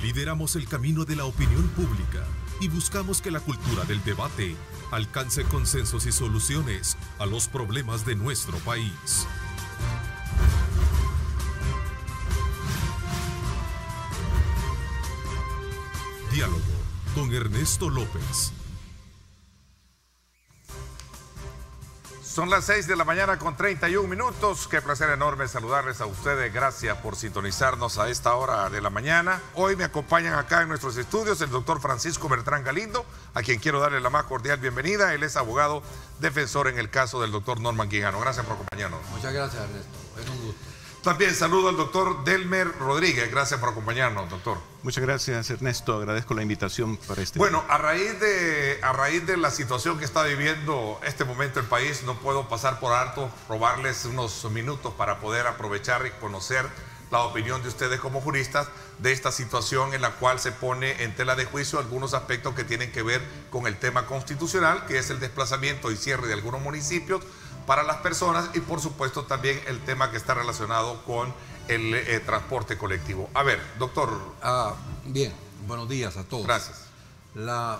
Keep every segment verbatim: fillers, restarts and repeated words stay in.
Lideramos el camino de la opinión pública y buscamos que la cultura del debate alcance consensos y soluciones a los problemas de nuestro país. Diálogo con Ernesto López. Son las seis de la mañana con treinta y un minutos. Qué placer enorme saludarles a ustedes. Gracias por sintonizarnos a esta hora de la mañana. Hoy me acompañan acá en nuestros estudios el doctor Francisco Bertrán Galindo, a quien quiero darle la más cordial bienvenida. Él es abogado defensor en el caso del doctor Norman Quijano. Gracias por acompañarnos. Muchas gracias, Ernesto. Es un gusto. También saludo al doctor Delmer Rodríguez. Gracias por acompañarnos, doctor. Muchas gracias, Ernesto. Agradezco la invitación para este Bueno, a raíz de a raíz de la situación que está viviendo este momento el país, no puedo pasar por alto, robarles unos minutos para poder aprovechar y conocer la opinión de ustedes como juristas de esta situación en la cual se pone en tela de juicio algunos aspectos que tienen que ver con el tema constitucional, que es el desplazamiento y cierre de algunos municipios para las personas, y por supuesto también el tema que está relacionado con el eh, transporte colectivo. A ver, doctor. Ah, bien, buenos días a todos. Gracias. La,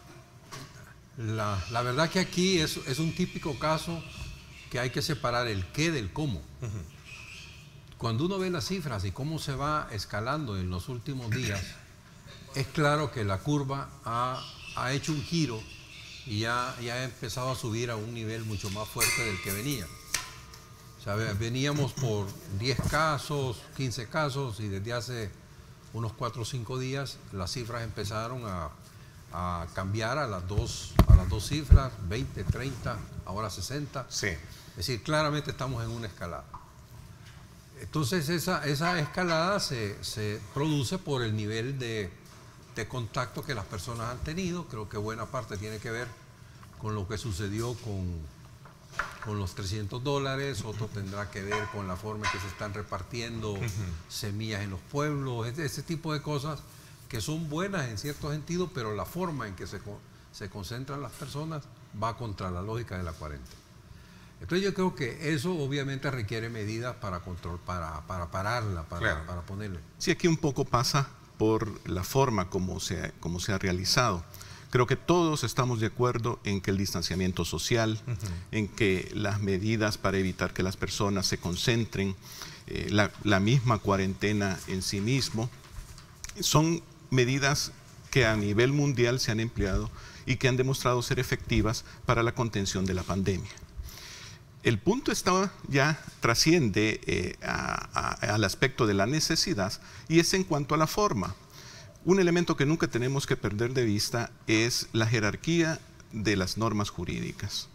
la, la verdad que aquí es, es un típico caso que hay que separar el qué del cómo. Uh-huh. Cuando uno ve las cifras y cómo se va escalando en los últimos días, es claro que la curva ha, ha hecho un giro y ya, ya ha empezado a subir a un nivel mucho más fuerte del que venía. O sea, veníamos por diez casos, quince casos, y desde hace unos cuatro o cinco días las cifras empezaron a, a cambiar a las, dos, a las dos cifras, veinte, treinta, ahora sesenta. Sí. Es decir, claramente estamos en una escalada. Entonces esa, esa escalada se, se produce por el nivel de, de contacto que las personas han tenido. Creo que buena parte tiene que ver con lo que sucedió con, con los trescientos dólares, otro tendrá que ver con la forma en que se están repartiendo uh-huh. semillas en los pueblos, ese, ese tipo de cosas que son buenas en cierto sentido, pero la forma en que se, se concentran las personas va contra la lógica de la cuarentena. Entonces yo creo que eso obviamente requiere medidas para control, para, para pararla, para, claro. para ponerle. Sí, aquí un poco pasa por la forma como se, como se ha realizado. Creo que todos estamos de acuerdo en que el distanciamiento social, uh-huh. en que las medidas para evitar que las personas se concentren, eh, la, la misma cuarentena en sí mismo, son medidas que a nivel mundial se han empleado y que han demostrado ser efectivas para la contención de la pandemia. El punto está ya trasciende eh, a, a, al aspecto de la necesidad, y es en cuanto a la forma. Un elemento que nunca tenemos que perder de vista es la jerarquía de las normas jurídicas.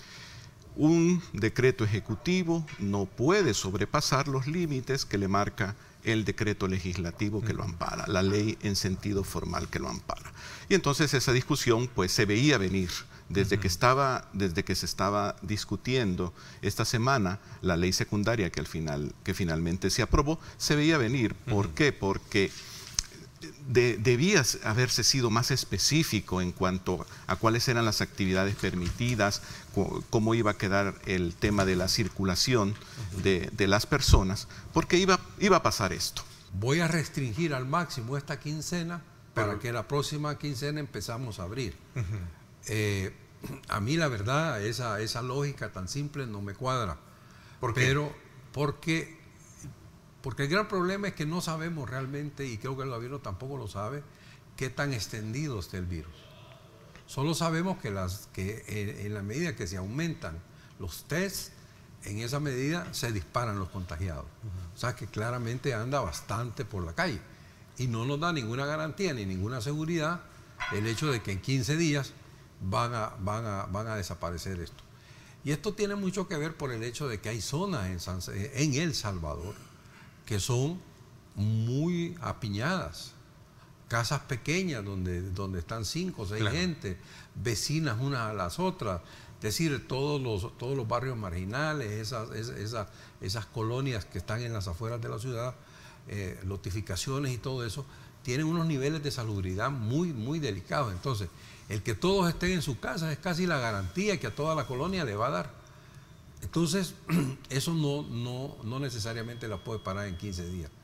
Un decreto ejecutivo no puede sobrepasar los límites que le marca el decreto legislativo que lo ampara, la ley en sentido formal que lo ampara. Y entonces esa discusión pues se veía venir. Desde que, estaba, desde que se estaba discutiendo esta semana la ley secundaria que, al final, que finalmente se aprobó, se veía venir. ¿Por uh-huh. qué? Porque de, debía haberse sido más específico en cuanto a cuáles eran las actividades permitidas, cómo iba a quedar el tema de la circulación uh-huh. de, de las personas, porque iba, iba a pasar esto. Voy a restringir al máximo esta quincena para Pero... que la próxima quincena empezamos a abrir. Uh-huh. Eh, a mí la verdad esa, esa lógica tan simple no me cuadra. ¿Por qué? Pero porque, porque el gran problema es que no sabemos realmente, y creo que el gobierno tampoco lo sabe, qué tan extendido está el virus. Solo sabemos que, las, que en, en la medida que se aumentan los tests, en esa medida se disparan los contagiados. Uh-huh. O sea que claramente anda bastante por la calle, y no nos da ninguna garantía ni ninguna seguridad el hecho de que en quince días Van a, van, a, van a desaparecer esto. Y esto tiene mucho que ver por el hecho de que hay zonas en, San, en El Salvador que son muy apiñadas, casas pequeñas donde, donde están cinco o seis claro. gente, vecinas unas a las otras, es decir, todos los, todos los barrios marginales, esas, esas, esas colonias que están en las afueras de la ciudad, eh, lotificaciones y todo eso, tienen unos niveles de salubridad muy, muy delicados. Entonces, el que todos estén en su casa es casi la garantía que a toda la colonia le va a dar. Entonces, eso no, no, no necesariamente la puede parar en quince días.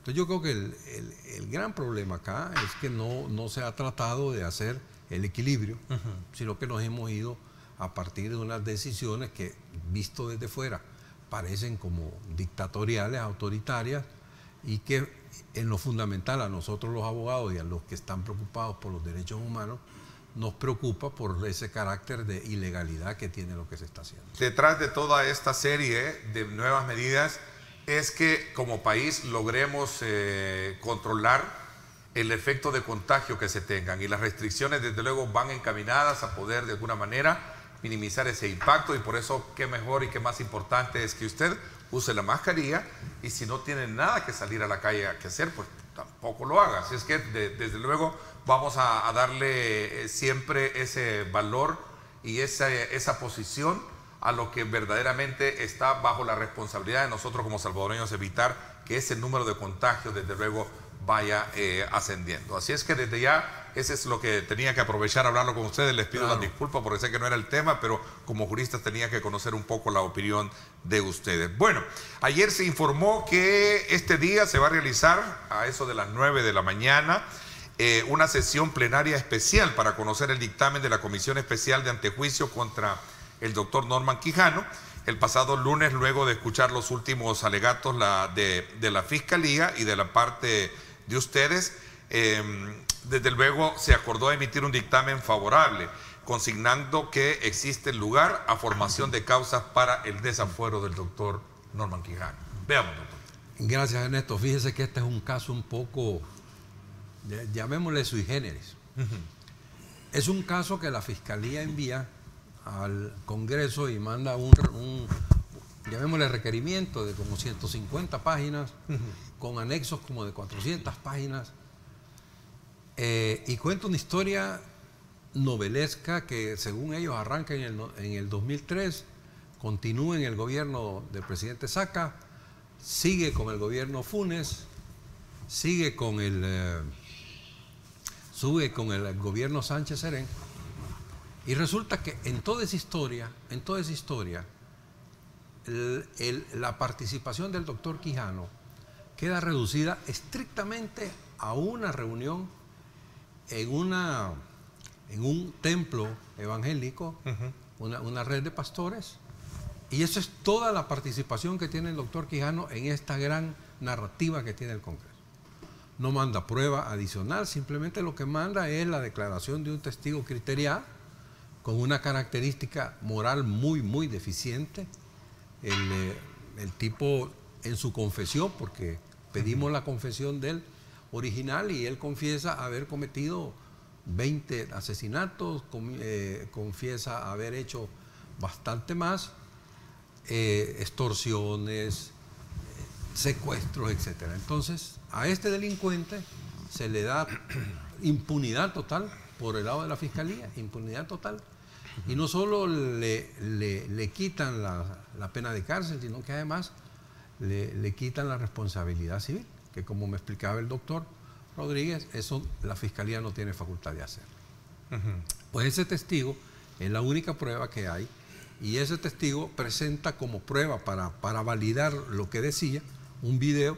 Entonces yo creo que el, el, el gran problema acá es que no, no se ha tratado de hacer el equilibrio, uh-huh. sino que nos hemos ido a partir de unas decisiones que, visto desde fuera, parecen como dictatoriales, autoritarias, y que en lo fundamental a nosotros los abogados y a los que están preocupados por los derechos humanos, nos preocupa por ese carácter de ilegalidad que tiene lo que se está haciendo. Detrás de toda esta serie de nuevas medidas es que como país logremos eh, controlar el efecto de contagio que se tengan, y las restricciones desde luego van encaminadas a poder de alguna manera minimizar ese impacto, y por eso qué mejor y qué más importante es que usted use la mascarilla, y si no tiene nada que salir a la calle a que hacer, pues tampoco lo haga. Así es que de, desde luego vamos a, a darle siempre ese valor y esa, esa posición a lo que verdaderamente está bajo la responsabilidad de nosotros como salvadoreños, evitar que ese número de contagios desde luego vaya eh, ascendiendo. Así es que desde ya, ese es lo que tenía que aprovechar, hablarlo con ustedes. Les pido claro. las disculpas porque sé que no era el tema, pero como juristas tenía que conocer un poco la opinión de ustedes. Bueno, ayer se informó que este día se va a realizar a eso de las nueve de la mañana eh, una sesión plenaria especial para conocer el dictamen de la Comisión Especial de Antejuicio contra el doctor Norman Quijano. El pasado lunes, luego de escuchar los últimos alegatos la, de, de la Fiscalía y de la parte de ustedes, eh, desde luego se acordó emitir un dictamen favorable, consignando que existe lugar a formación de causas para el desafuero del doctor Norman Quijano. Veamos, doctor. Gracias, Ernesto. Fíjese que este es un caso un poco, llamémosle sui generis. Uh-huh. Es un caso que la Fiscalía envía al Congreso y manda un, un llamémosle requerimiento de como ciento cincuenta páginas, uh-huh. con anexos como de cuatrocientas páginas, eh, y cuenta una historia novelesca que según ellos arranca en el, en el dos mil tres, continúa en el gobierno del presidente Saca, sigue con el gobierno Funes, sigue con el eh, sube con el gobierno Sánchez Serén. Y resulta que en toda esa historia, en toda esa historia, el, el, la participación del doctor Quijano queda reducida estrictamente a una reunión en, una, en un templo evangélico, uh-huh. una, una red de pastores, y eso es toda la participación que tiene el doctor Quijano en esta gran narrativa que tiene el Congreso. No manda prueba adicional, simplemente lo que manda es la declaración de un testigo criteriado, con una característica moral muy, muy deficiente. El, eh, el tipo en su confesión, porque pedimos la confesión de él original, y él confiesa haber cometido veinte asesinatos, com, eh, confiesa haber hecho bastante más, eh, extorsiones, eh, secuestros, etcétera. Entonces, a este delincuente se le da impunidad total por el lado de la Fiscalía, impunidad total. Y no solo le, le, le quitan la, la pena de cárcel, sino que además le, le quitan la responsabilidad civil, que como me explicaba el doctor Rodríguez, eso la Fiscalía no tiene facultad de hacer. Uh-huh. Pues ese testigo es la única prueba que hay, y ese testigo presenta como prueba para, para validar lo que decía, un video,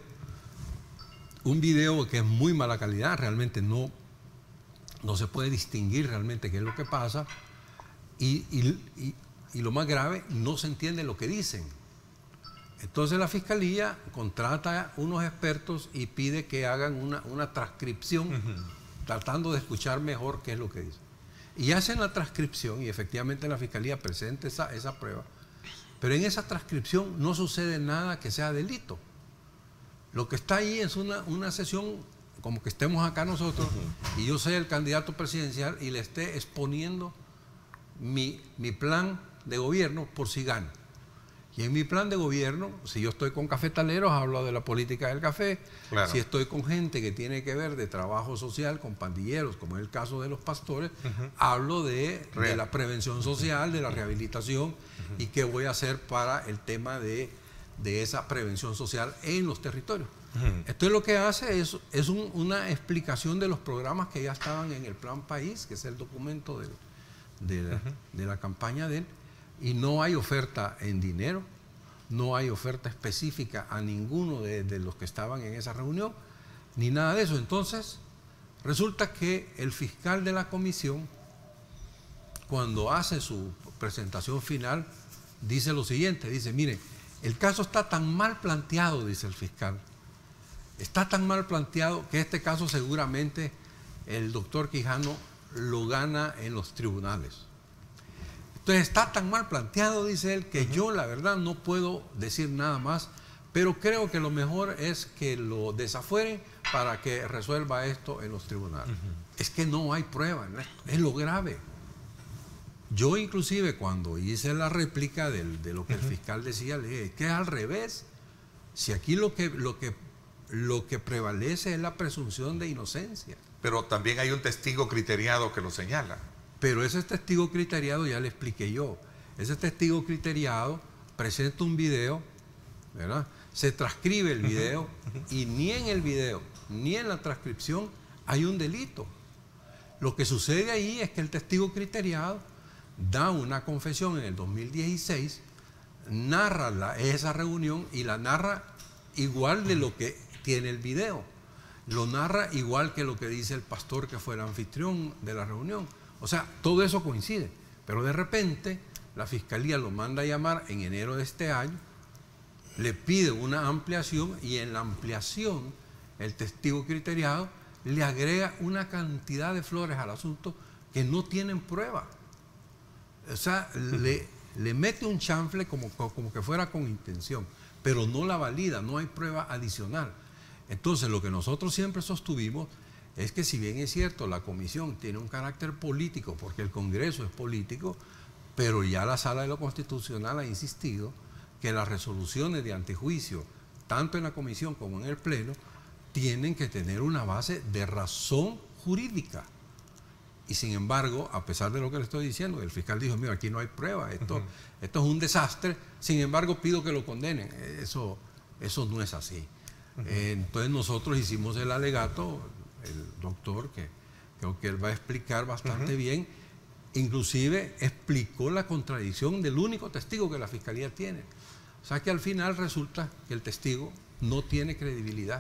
un video que es muy mala calidad, realmente no, no se puede distinguir realmente qué es lo que pasa. Y, y, y, y lo más grave, no se entiende lo que dicen. Entonces la Fiscalía contrata unos expertos y pide que hagan una, una transcripción, uh-huh. tratando de escuchar mejor qué es lo que dicen. Y hacen la transcripción, y efectivamente la Fiscalía presenta esa, esa prueba, pero en esa transcripción no sucede nada que sea delito. Lo que está ahí es una, una sesión como que estemos acá nosotros, uh-huh. y yo soy el candidato presidencial y le esté exponiendo Mi, mi plan de gobierno por si gano. Y en mi plan de gobierno, si yo estoy con cafetaleros, hablo de la política del café. Claro. Si estoy con gente que tiene que ver de trabajo social, con pandilleros, como es el caso de los pastores, uh-huh. hablo de, de la prevención social, de la rehabilitación, uh-huh. y qué voy a hacer para el tema de, de esa prevención social en los territorios. Uh-huh. Esto lo que hace es, es un, una explicación de los programas que ya estaban en el Plan País, que es el documento del De la, uh-huh. de la campaña de él, y no hay oferta en dinero, no hay oferta específica a ninguno de, de los que estaban en esa reunión, ni nada de eso. Entonces, resulta que el fiscal de la comisión, cuando hace su presentación final, dice lo siguiente, dice, mire, el caso está tan mal planteado, dice el fiscal, está tan mal planteado que este caso seguramente el doctor Quijano lo gana en los tribunales. Entonces está tan mal planteado, dice él, que uh-huh. yo la verdad no puedo decir nada más, pero creo que lo mejor es que lo desafueren para que resuelva esto en los tribunales. Uh-huh. Es que no hay prueba, ¿no? Es lo grave. Yo inclusive cuando hice la réplica del, de lo que uh-huh. el fiscal decía, le dije, que es al revés. Si aquí lo que, lo, que, lo que prevalece es la presunción de inocencia. Pero también hay un testigo criteriado que lo señala. Pero ese testigo criteriado ya le expliqué yo. Ese testigo criteriado presenta un video, ¿verdad? Se transcribe el video uh-huh. y ni en el video ni en la transcripción hay un delito. Lo que sucede ahí es que el testigo criteriado da una confesión en el dos mil dieciséis, narra la, esa reunión y la narra igual de lo que tiene el video. Lo narra igual que lo que dice el pastor que fue el anfitrión de la reunión. O sea, todo eso coincide. Pero de repente la fiscalía lo manda a llamar en enero de este año, le pide una ampliación y en la ampliación el testigo criteriado le agrega una cantidad de flores al asunto que no tienen prueba. O sea, le, le mete un chanfle como, como que fuera con intención, pero no la valida, no hay prueba adicional. Entonces, lo que nosotros siempre sostuvimos es que si bien es cierto, la comisión tiene un carácter político, porque el Congreso es político, pero ya la Sala de lo Constitucional ha insistido que las resoluciones de antejuicio, tanto en la comisión como en el Pleno, tienen que tener una base de razón jurídica. Y sin embargo, a pesar de lo que le estoy diciendo, el fiscal dijo, mira, aquí no hay prueba, esto, uh-huh. esto es un desastre, sin embargo pido que lo condenen. Eso, eso no es así. Uh-huh. eh, entonces nosotros hicimos el alegato, el doctor, que creo que él va a explicar bastante uh-huh. bien, inclusive explicó la contradicción del único testigo que la fiscalía tiene. O sea que al final resulta que el testigo no tiene credibilidad.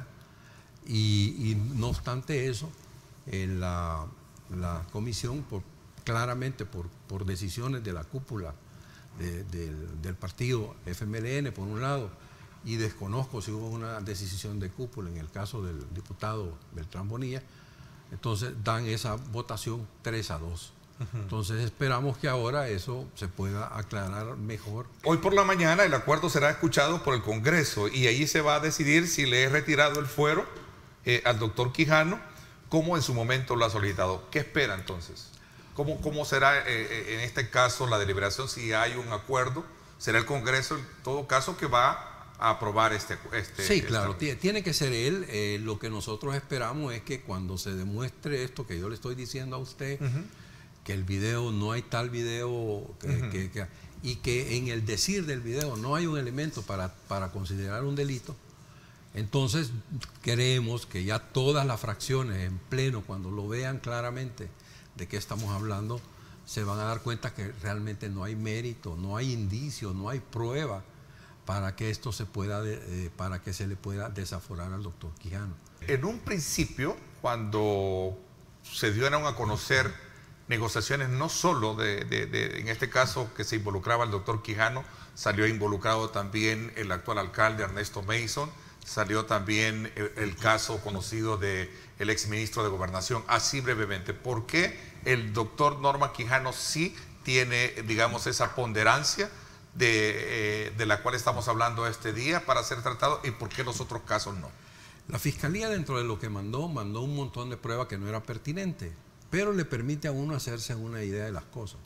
Y, y no obstante eso, en la, la comisión, por, claramente por, por decisiones de la cúpula de, de, del partido F M L N, por un lado, y desconozco si hubo una decisión de cúpula en el caso del diputado Beltrán Bonilla, entonces dan esa votación tres a dos. Uh-huh. Entonces esperamos que ahora eso se pueda aclarar mejor. Hoy por la mañana el acuerdo será escuchado por el Congreso y ahí se va a decidir si le he retirado el fuero eh, al doctor Quijano, como en su momento lo ha solicitado. ¿Qué espera entonces? ¿Cómo, cómo será eh, en este caso la deliberación si hay un acuerdo? ¿Será el Congreso en todo caso que va a aprobar este, este sí, claro, esta... tiene que ser él. Eh, lo que nosotros esperamos es que cuando se demuestre esto que yo le estoy diciendo a usted, uh-huh. que el video, no hay tal video, que, uh-huh. que, que, y que en el decir del video no hay un elemento para, para considerar un delito, entonces creemos que ya todas las fracciones en pleno, cuando lo vean claramente de qué estamos hablando, se van a dar cuenta que realmente no hay mérito, no hay indicio, no hay prueba para que esto se pueda, eh, para que se le pueda desaforar al doctor Quijano. En un principio, cuando se dieron a conocer negociaciones no solo de, de, de, en este caso que se involucraba el doctor Quijano, salió involucrado también el actual alcalde Ernesto Mason, salió también el, el caso conocido del exministro de Gobernación. Así brevemente, ¿por qué el doctor Norman Quijano sí tiene, digamos, esa ponderancia de, eh, de la cual estamos hablando este día para ser tratado y por qué los otros casos no? La Fiscalía, dentro de lo que mandó, mandó un montón de pruebas que no era pertinente, pero le permite a uno hacerse una idea de las cosas.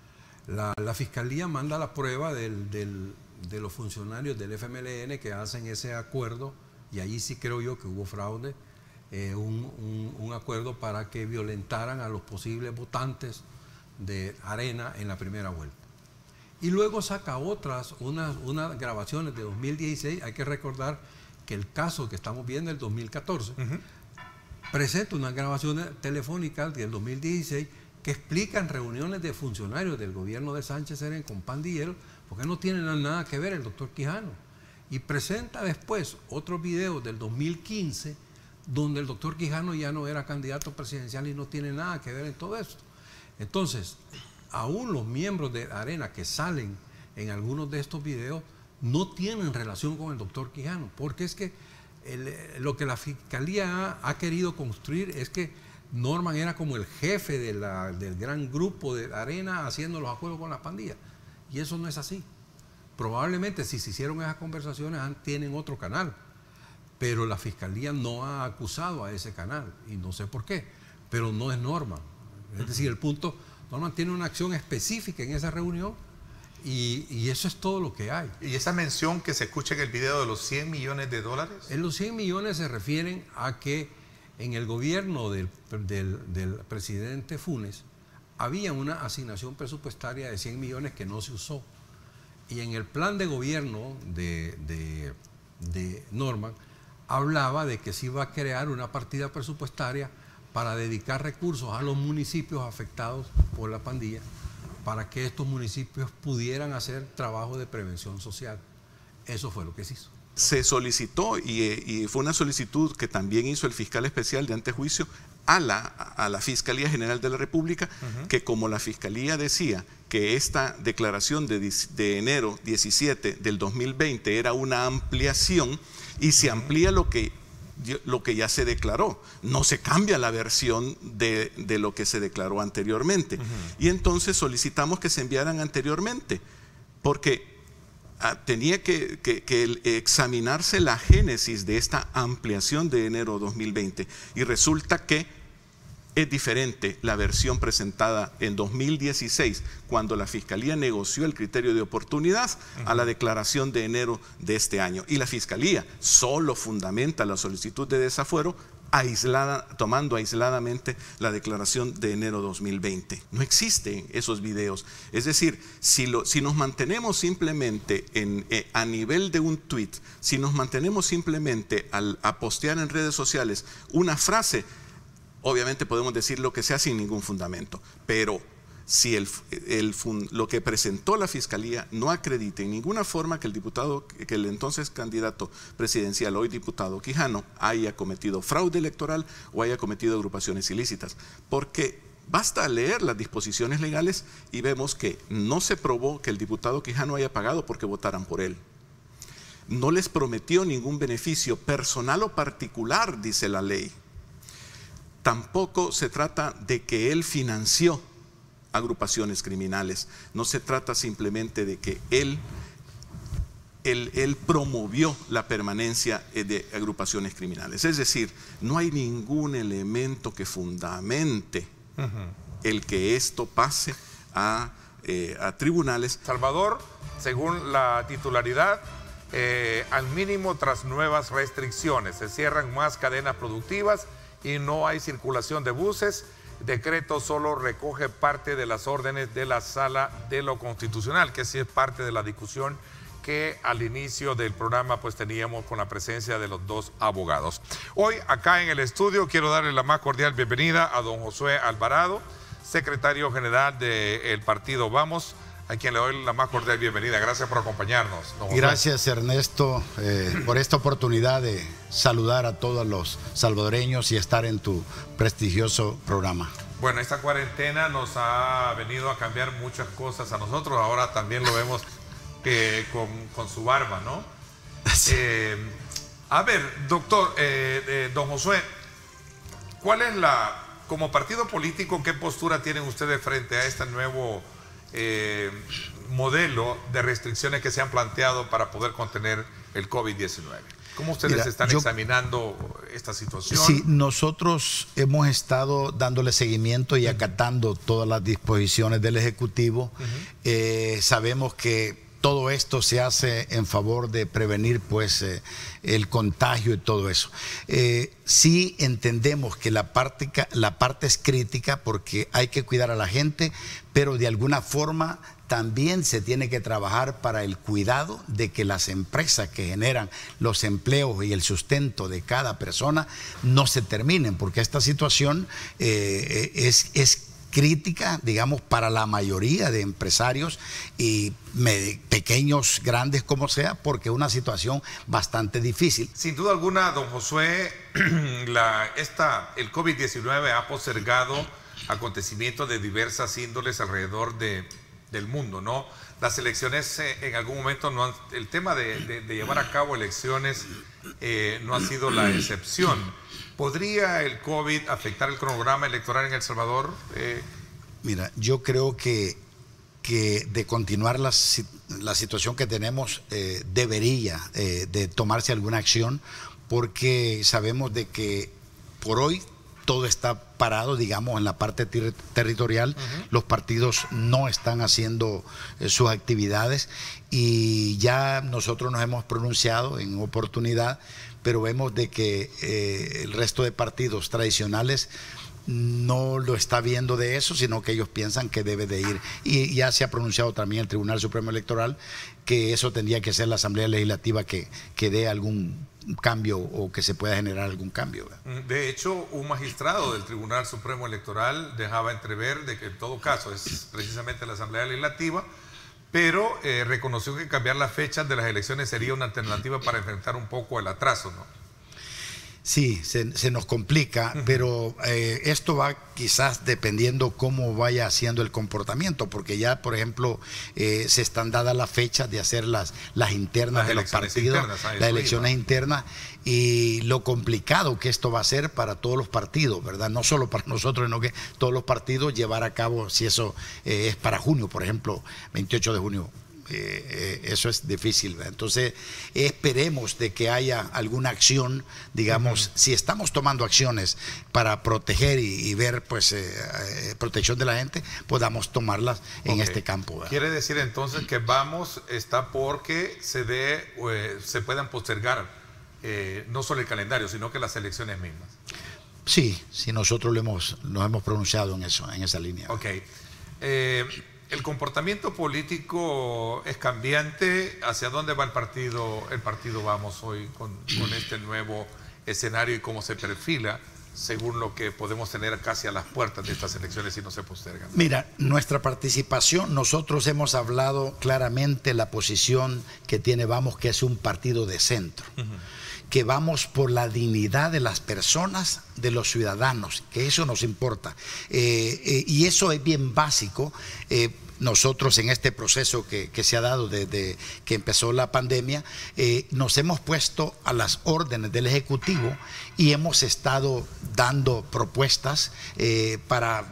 La, la Fiscalía manda la prueba del, del, de los funcionarios del F M L N que hacen ese acuerdo, y ahí sí creo yo que hubo fraude, eh, un, un, un acuerdo para que violentaran a los posibles votantes de Arena en la primera vuelta. Y luego saca otras, unas, unas grabaciones de dos mil dieciséis, hay que recordar que el caso que estamos viendo es el dos mil catorce, uh-huh. presenta unas grabaciones telefónicas del dos mil dieciséis que explican reuniones de funcionarios del gobierno de Sánchez Serén con pandilleros porque no tiene nada que ver el doctor Quijano. Y presenta después otros videos del dos mil quince donde el doctor Quijano ya no era candidato presidencial y no tiene nada que ver en todo esto. Entonces, aún los miembros de Arena que salen en algunos de estos videos no tienen relación con el doctor Quijano, porque es que el, lo que la Fiscalía ha, ha querido construir es que Norman era como el jefe de la, del gran grupo de Arena haciendo los acuerdos con las pandillas, y eso no es así. Probablemente si se hicieron esas conversaciones tienen otro canal, pero la Fiscalía no ha acusado a ese canal, y no sé por qué, pero no es Norman. Es decir, el punto, Norman tiene una acción específica en esa reunión y, y eso es todo lo que hay. ¿Y esa mención que se escucha en el video de los cien millones de dólares? En los cien millones se refieren a que en el gobierno del, del, del presidente Funes había una asignación presupuestaria de cien millones que no se usó. Y en el plan de gobierno de, de, de Norman hablaba de que se iba a crear una partida presupuestaria para dedicar recursos a los municipios afectados por la pandilla, para que estos municipios pudieran hacer trabajo de prevención social. Eso fue lo que se hizo. Se solicitó, y, y fue una solicitud que también hizo el fiscal especial de antejuicio a la, a la Fiscalía General de la República, uh-huh. que como la Fiscalía decía que esta declaración de, de enero diecisiete del dos mil veinte era una ampliación, y se amplía lo que, lo que ya se declaró, no se cambia la versión de, de lo que se declaró anteriormente. Uh-huh. Y entonces solicitamos que se enviaran anteriormente, porque ah, tenía que, que, que examinarse la génesis de esta ampliación de enero dos mil veinte, y resulta que es diferente la versión presentada en dos mil dieciséis, cuando la Fiscalía negoció el criterio de oportunidad, uh-huh. a la declaración de enero de este año. Y la Fiscalía solo fundamenta la solicitud de desafuero aislada, tomando aisladamente la declaración de enero dos mil veinte. No existen esos videos. Es decir, si, lo, si nos mantenemos simplemente en, eh, a nivel de un tweet, si nos mantenemos simplemente al, a postear en redes sociales una frase, obviamente podemos decir lo que sea sin ningún fundamento, pero si el, el, lo que presentó la Fiscalía no acredita en ninguna forma que el diputado, que el entonces candidato presidencial, hoy diputado Quijano, haya cometido fraude electoral o haya cometido agrupaciones ilícitas, porque basta leer las disposiciones legales y vemos que no se probó que el diputado Quijano haya pagado porque votaran por él. No les prometió ningún beneficio personal o particular, dice la ley. Tampoco se trata de que él financió agrupaciones criminales. No se trata simplemente de que él, él, él promovió la permanencia de agrupaciones criminales. Es decir, no hay ningún elemento que fundamente uh-huh. el que esto pase a, eh, a tribunales. Salvador, según la titularidad, eh, al mínimo tras nuevas restricciones, se cierran más cadenas productivas y no hay circulación de buses. Decreto solo recoge parte de las órdenes de la Sala de lo Constitucional, que sí es parte de la discusión que al inicio del programa pues teníamos con la presencia de los dos abogados. Hoy acá en el estudio quiero darle la más cordial bienvenida a don Josué Alvarado, secretario general del partido Vamos, a quien le doy la más cordial bienvenida. Gracias por acompañarnos, don Josué. Gracias, Ernesto, eh, por esta oportunidad de saludar a todos los salvadoreños y estar en tu prestigioso programa. Bueno, esta cuarentena nos ha venido a cambiar muchas cosas a nosotros. Ahora también lo vemos eh, con, con su barba, ¿no? Sí. Eh, a ver, doctor, eh, eh, don Josué, ¿cuál es la, como partido político, qué postura tienen ustedes frente a este nuevo Eh, modelo de restricciones que se han planteado para poder contener el COVID diecinueve? ¿Cómo ustedes Mira, están yo, examinando esta situación? Sí, nosotros hemos estado dándole seguimiento y acatando todas las disposiciones del Ejecutivo. Uh-huh. eh, sabemos que todo esto se hace en favor de prevenir pues eh, el contagio y todo eso. Eh, sí entendemos que la parte, la parte es crítica porque hay que cuidar a la gente, pero de alguna forma también se tiene que trabajar para el cuidado de que las empresas que generan los empleos y el sustento de cada persona no se terminen, porque esta situación eh, es, es crítica, digamos, para la mayoría de empresarios y me, pequeños, grandes, como sea, porque es una situación bastante difícil. Sin duda alguna, don Josué, la, esta, el COVID diecinueve ha postergado acontecimientos de diversas índoles alrededor de, del mundo, ¿no? Las elecciones eh, en algún momento, no han, el tema de, de, de llevar a cabo elecciones eh, no ha sido la excepción. ¿Podría el COVID afectar el cronograma electoral en El Salvador? Eh, Mira, yo creo que, que de continuar la, la situación que tenemos eh, debería eh, de tomarse alguna acción, porque sabemos de que por hoy todo está parado, digamos, en la parte ter territorial. Uh-huh. Los partidos no están haciendo eh, sus actividades y ya nosotros nos hemos pronunciado en oportunidad, pero vemos de que eh, el resto de partidos tradicionales no lo está viendo de eso, sino que ellos piensan que debe de ir. Y ya se ha pronunciado también el Tribunal Supremo Electoral que eso tendría que ser la Asamblea Legislativa que, que dé algún cambio o que se pueda generar algún cambio. De hecho, un magistrado del Tribunal Supremo Electoral dejaba entrever de que en todo caso es precisamente la Asamblea Legislativa, pero eh, reconoció que cambiar las fechas de las elecciones sería una alternativa para enfrentar un poco el atraso, ¿no? Sí, se, se nos complica, uh-huh. pero eh, esto va quizás dependiendo cómo vaya haciendo el comportamiento, porque ya, por ejemplo, eh, se están dadas las fechas de hacer las, las internas las de los partidos, internas, las elecciones iba. internas, y lo complicado que esto va a ser para todos los partidos, ¿verdad? No solo para nosotros, sino que todos los partidos llevar a cabo, si eso eh, es para junio, por ejemplo, veintiocho de junio. Eh, eh, eso es difícil, ¿verdad? Entonces esperemos de que haya alguna acción, digamos, uh-huh. si estamos tomando acciones para proteger y, y ver pues eh, eh, protección de la gente, podamos tomarlas en okay. este campo, ¿verdad? Quiere decir entonces que vamos, está porque se dé, eh, se puedan postergar eh, no solo el calendario, sino que las elecciones mismas. Sí, sí, nosotros lo hemos, nos hemos pronunciado en eso, en esa línea. Ok. Eh, El comportamiento político es cambiante. ¿Hacia dónde va el partido? El partido vamos hoy con, con este nuevo escenario y cómo se perfila según lo que podemos tener casi a las puertas de estas elecciones si no se postergan. Mira, nuestra participación, nosotros hemos hablado claramente la posición que tiene Vamos, que es un partido de centro. Uh-huh. Que vamos por la dignidad de las personas, de los ciudadanos, que eso nos importa. Eh, eh, y eso es bien básico. Eh, nosotros en este proceso que, que se ha dado desde que empezó la pandemia, eh, nos hemos puesto a las órdenes del Ejecutivo y hemos estado dando propuestas eh, para...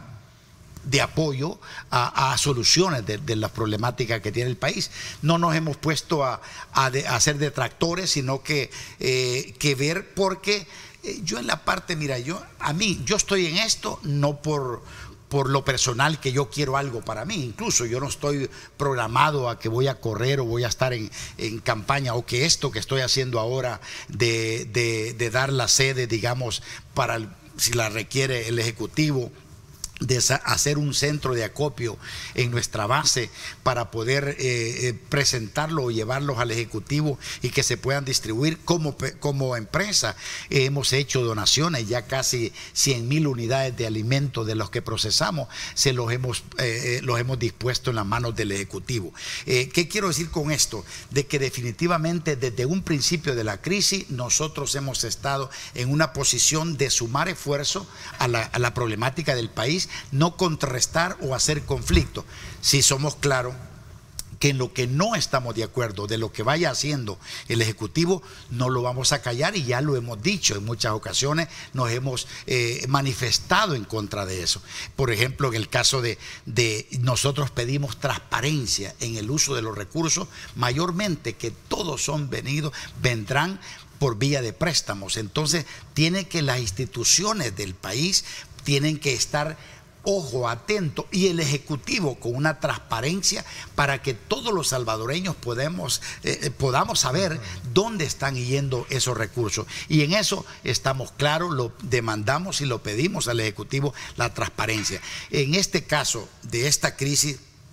de apoyo a, a soluciones de, de las problemáticas que tiene el país. No nos hemos puesto a, a, de, a ser detractores, sino que, eh, que ver, porque eh, yo en la parte, mira, yo a mí, yo estoy en esto no por, por lo personal que yo quiero algo para mí, incluso yo no estoy programado a que voy a correr o voy a estar en, en campaña, o que esto que estoy haciendo ahora de, de, de dar la sede, digamos, para el, si la requiere el Ejecutivo, de hacer un centro de acopio en nuestra base para poder eh, presentarlo o llevarlos al Ejecutivo y que se puedan distribuir como, como empresa. Eh, hemos hecho donaciones, ya casi cien mil unidades de alimentos de los que procesamos, se los hemos, eh, los hemos dispuesto en las manos del Ejecutivo. Eh, ¿Qué quiero decir con esto? De que definitivamente desde un principio de la crisis nosotros hemos estado en una posición de sumar esfuerzo a la, a la problemática del país, no contrarrestar o hacer conflicto. Si somos claros que en lo que no estamos de acuerdo de lo que vaya haciendo el Ejecutivo, no lo vamos a callar, y ya lo hemos dicho en muchas ocasiones, nos hemos eh, manifestado en contra de eso. Por ejemplo, en el caso de, de nosotros pedimos transparencia en el uso de los recursos, mayormente que todos son venidos, vendrán por vía de préstamos. Entonces tiene que las instituciones del país tienen que estar ojo atento, y el Ejecutivo con una transparencia para que todos los salvadoreños podemos, eh, podamos saber dónde están yendo esos recursos. Y en eso estamos claros, lo demandamos y lo pedimos al Ejecutivo, la transparencia. En este caso de esta crisis,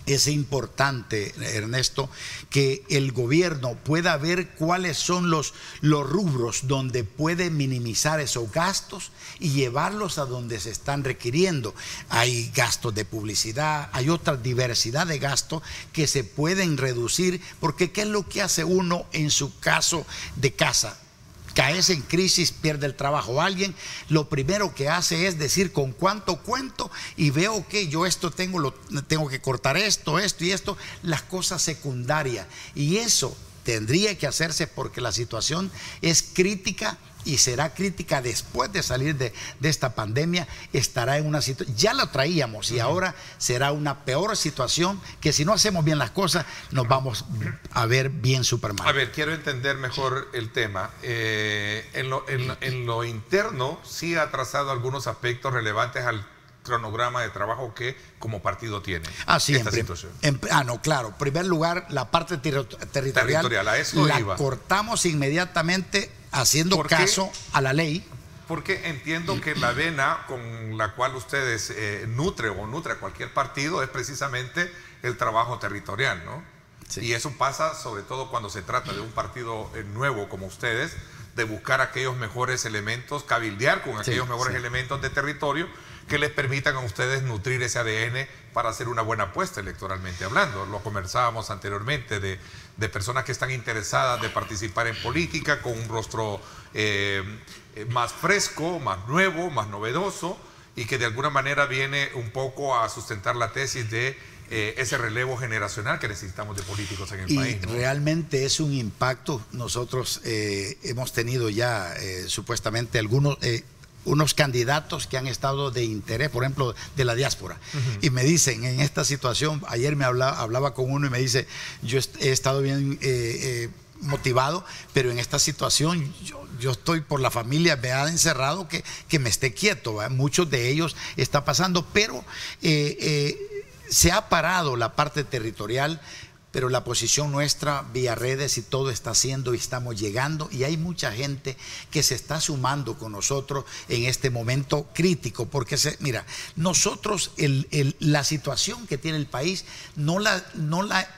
es importante, Ernesto, que el gobierno pueda ver cuáles son los, los rubros donde puede minimizar esos gastos y llevarlos a donde se están requiriendo. Hay gastos de publicidad, hay otra diversidad de gastos que se pueden reducir, porque ¿qué es lo que hace uno en su caso de casa? Caes en crisis, pierde el trabajo alguien, lo primero que hace es decir con cuánto cuento y veo que yo esto tengo, lo, tengo que cortar esto, esto y esto, las cosas secundarias. Y eso tendría que hacerse porque la situación es crítica y será crítica después de salir de, de esta pandemia. Estará en una situación, ya la traíamos y ahora será una peor situación que si no hacemos bien las cosas nos vamos a ver bien súper mal. A ver, quiero entender mejor el tema. Eh, en, lo, en, en lo interno sí ha trazado algunos aspectos relevantes al cronograma de trabajo que como partido tiene ah, sí, esta en, situación. En, ah, no, claro. En primer lugar, la parte ter territorial, territorial a eso la iba. cortamos inmediatamente haciendo caso a la ley. Porque entiendo que la vena con la cual ustedes eh, nutre o nutre a cualquier partido es precisamente el trabajo territorial, ¿no? Sí. Y eso pasa sobre todo cuando se trata de un partido eh, nuevo como ustedes, de buscar aquellos mejores elementos, cabildear con aquellos sí, mejores sí. elementos de territorio que les permitan a ustedes nutrir ese A D N para hacer una buena apuesta electoralmente hablando. Lo conversábamos anteriormente de, de personas que están interesadas de participar en política con un rostro eh, más fresco, más nuevo, más novedoso y que de alguna manera viene un poco a sustentar la tesis de eh, ese relevo generacional que necesitamos de políticos en el y país, ¿no? Realmente es un impacto. Nosotros eh, hemos tenido ya eh, supuestamente algunos... Eh, unos candidatos que han estado de interés, por ejemplo, de la diáspora. Uh-huh. Y me dicen, en esta situación, ayer me hablaba, hablaba con uno y me dice, yo he estado bien eh, eh, motivado, pero en esta situación yo, yo estoy por la familia, me ha encerrado que, que me esté quieto, ¿verdad? Muchos de ellos está pasando, pero eh, eh, se ha parado la parte territorial, pero la posición nuestra vía redes y todo está haciendo y estamos llegando y hay mucha gente que se está sumando con nosotros en este momento crítico, porque se, mira, nosotros el, el, la situación que tiene el país no la, no la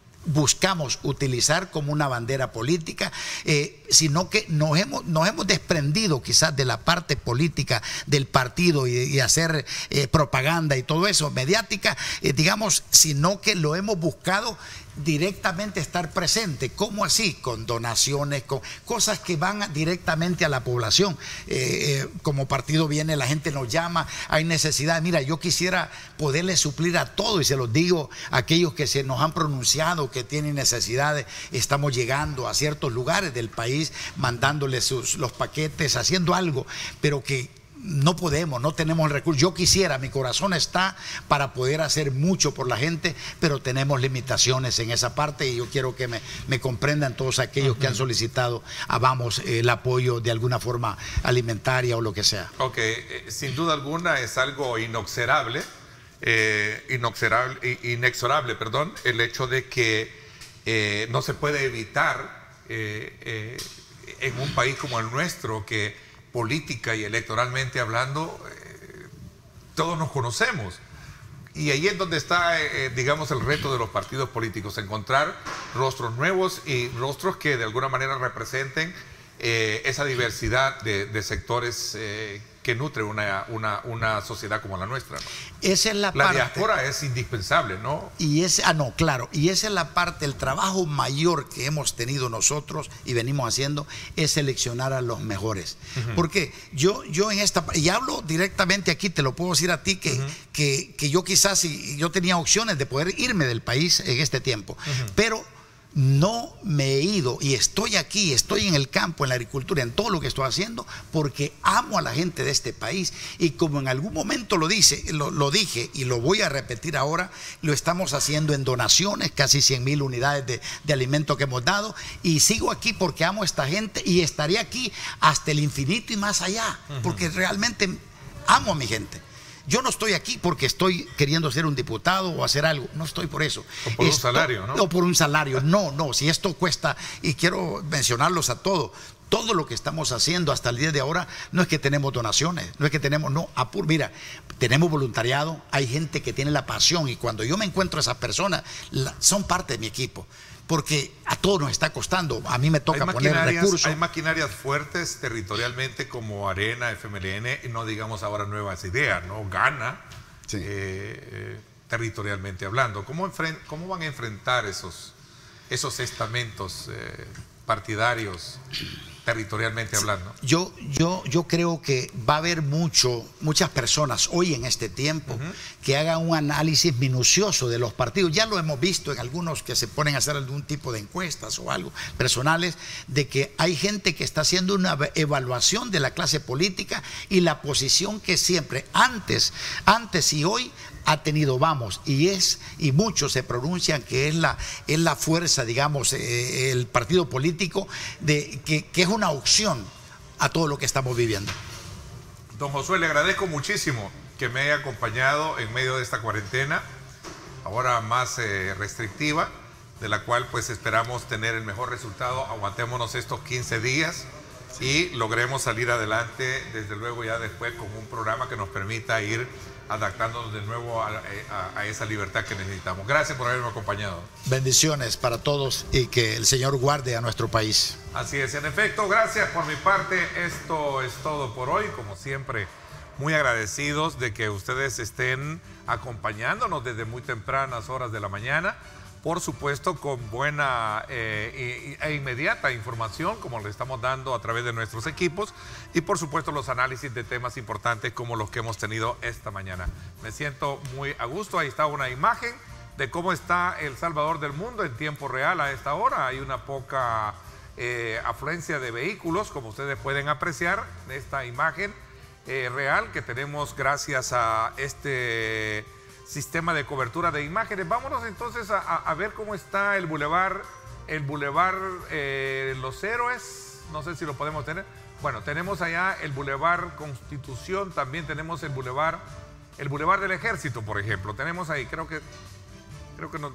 buscamos utilizar como una bandera política, eh, sino que nos hemos, nos hemos desprendido quizás de la parte política del partido y, y hacer eh, propaganda y todo eso, mediática, eh, digamos, sino que lo hemos buscado directamente estar presente. ¿Cómo así? Con donaciones, con cosas que van directamente a la población. Eh, eh, como partido viene, la gente nos llama, hay necesidad. Mira, yo quisiera poderle suplir a todo y se los digo a aquellos que se nos han pronunciado que tienen necesidades. Estamos llegando a ciertos lugares del país, mandándoles sus, los paquetes, haciendo algo, pero que no podemos, no tenemos el recurso. Yo quisiera, mi corazón está para poder hacer mucho por la gente, pero tenemos limitaciones en esa parte y yo quiero que me, me comprendan todos aquellos uh-huh. que han solicitado a Vamos el apoyo de alguna forma alimentaria o lo que sea. Ok, eh, sin duda alguna es algo inoxerable, eh, inoxerable inexorable, perdón, el hecho de que eh, no se puede evitar eh, eh, en un país como el nuestro que política y electoralmente hablando, eh, todos nos conocemos. Y ahí es donde está, eh, digamos, el reto de los partidos políticos, encontrar rostros nuevos y rostros que de alguna manera representen eh, esa diversidad de, de sectores eh, que nutre una, una, una sociedad como la nuestra, ¿no? Esa es la, la parte. La diáspora es indispensable, ¿no? Y ese, ah, no, claro, y esa es la parte, el trabajo mayor que hemos tenido nosotros y venimos haciendo es seleccionar a los mejores. Uh-huh. Porque yo, yo en esta, y hablo directamente aquí, te lo puedo decir a ti, que, uh-huh. que, que yo quizás, si yo tenía opciones de poder irme del país en este tiempo, uh-huh. pero no me he ido y estoy aquí, estoy en el campo, en la agricultura, en todo lo que estoy haciendo, porque amo a la gente de este país y como en algún momento lo, dice, lo, lo dije y lo voy a repetir ahora, lo estamos haciendo en donaciones, casi cien mil unidades de, de alimento que hemos dado y sigo aquí porque amo a esta gente y estaré aquí hasta el infinito y más allá, uh-huh. porque realmente amo a mi gente. Yo no estoy aquí porque estoy queriendo ser un diputado o hacer algo, no estoy por eso. O por esto, un salario, ¿no? O por un salario, no, no, si esto cuesta, y quiero mencionarlos a todos, Todo lo que estamos haciendo hasta el día de ahora no es que tenemos donaciones, no es que tenemos, no, apur, mira, tenemos voluntariado, hay gente que tiene la pasión y cuando yo me encuentro a esas personas, la, son parte de mi equipo, porque a todos nos está costando, a mí me toca poner recursos. Hay maquinarias fuertes territorialmente como Arena, F M L N, y no digamos ahora Nuevas Ideas, ¿no? Gana, sí. eh, eh, territorialmente hablando. ¿Cómo, ¿Cómo van a enfrentar esos, esos estamentos eh, partidarios? Territorialmente hablando. Yo, yo, yo creo que va a haber mucho, muchas personas hoy en este tiempo uh-huh. que hagan un análisis minucioso de los partidos. Ya lo hemos visto en algunos que se ponen a hacer algún tipo de encuestas o algo personales, de que hay gente que está haciendo una evaluación de la clase política y la posición que siempre, antes, antes y hoy, ha tenido, vamos, y es, y muchos se pronuncian que es la, es la fuerza, digamos, eh, el partido político, de, que, que es una opción a todo lo que estamos viviendo. Don Josué, le agradezco muchísimo que me haya acompañado en medio de esta cuarentena, ahora más eh, restrictiva, de la cual pues esperamos tener el mejor resultado. Aguantémonos estos quince días y logremos salir adelante, desde luego ya después con un programa que nos permita ir adaptándonos de nuevo a, a, a esa libertad que necesitamos. Gracias por haberme acompañado. Bendiciones para todos y que el Señor guarde a nuestro país. Así es, en efecto, gracias por mi parte. Esto es todo por hoy. Como siempre, muy agradecidos de que ustedes estén acompañándonos desde muy tempranas horas de la mañana. Por supuesto, con buena eh, e inmediata información, como le estamos dando a través de nuestros equipos, y por supuesto los análisis de temas importantes como los que hemos tenido esta mañana. Me siento muy a gusto. Ahí está una imagen de cómo está El Salvador del mundo en tiempo real a esta hora. Hay una poca eh, afluencia de vehículos, como ustedes pueden apreciar de esta imagen eh, real que tenemos gracias a este sistema de cobertura de imágenes. Vámonos entonces a, a ver cómo está el bulevar, el bulevar eh, Los Héroes, no sé si lo podemos tener. Bueno, tenemos allá el bulevar Constitución, también tenemos el bulevar, el bulevar del Ejército, por ejemplo. Tenemos ahí, creo que, creo que no,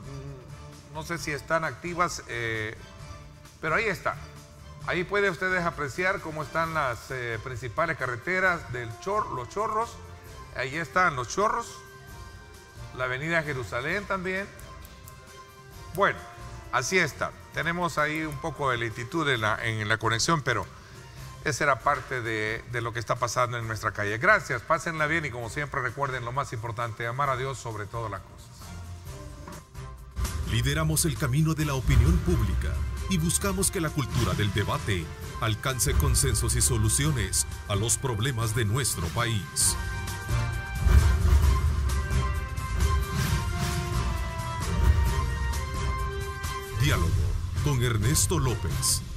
no sé si están activas, eh, pero ahí está. Ahí pueden ustedes apreciar cómo están las eh, principales carreteras del Chor, Los Chorros. Ahí están Los Chorros. La avenida Jerusalén también. Bueno, así está. Tenemos ahí un poco de lentitud en la, en la conexión, pero esa era parte de, de lo que está pasando en nuestra calle. Gracias, pásenla bien y como siempre recuerden lo más importante, amar a Dios sobre todas las cosas. Lideramos el camino de la opinión pública y buscamos que la cultura del debate alcance consensos y soluciones a los problemas de nuestro país. Diálogo con Ernesto López.